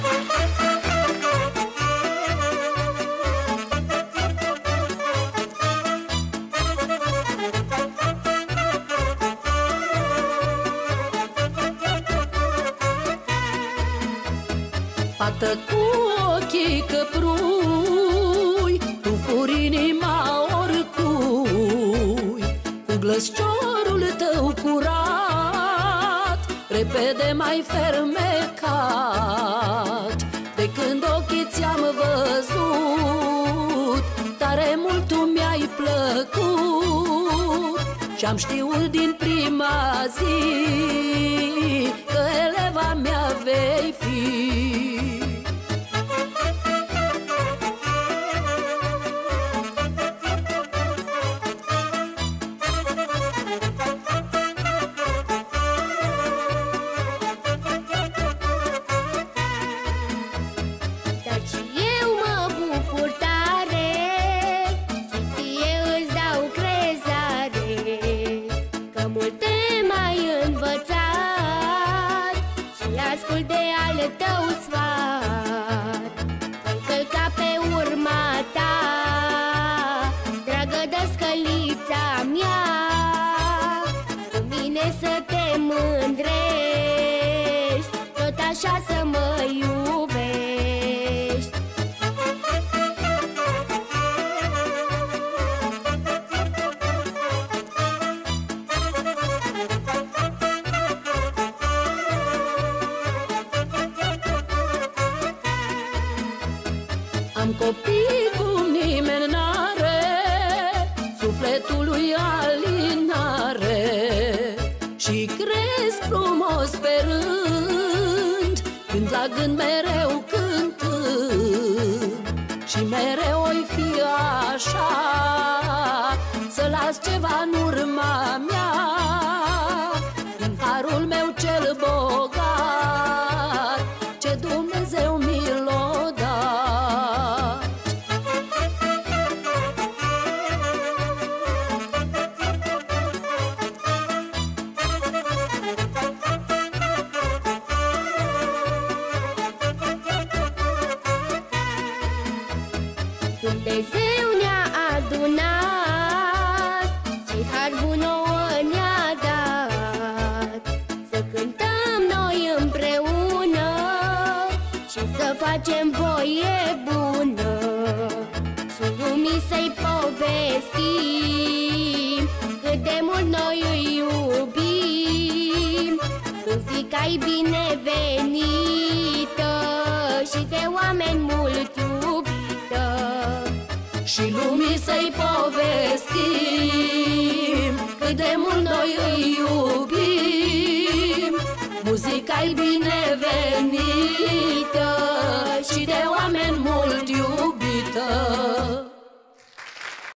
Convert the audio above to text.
Fată cu ochii căprui, tu furi inima oricui, cu glăsciorul tău curat, repede mai fermecat. De când ochii ți-am văzut, tare mult tu mi-ai plăcut, și-am știut din prima zi că eleva mea vei fi. Ascult de al tău sfat, călca pe urma ta, dragă dăscălița mea, cu mine să te mândrești, tot așa să mă iubești. Am copii cum nimeni n-are, sufletului alinare, și cresc frumos pe rând, gând la gând mereu cântând. Și mereu oi fi așa, să las ceva în urma mea, din harul meu cel bogat, ce Dumnezeu mi l-a dat. Dumnezeu ne-a adunat și har bun nouă ne-a dat, să cântăm noi împreună și să facem voie bună, și lumii să-i povestim cât de mult noi îi iubim. Muzica-i binevenită și de oameni mult iubită, și lumii să-i povestim cât de mult noi îi iubim. Muzica-i binevenită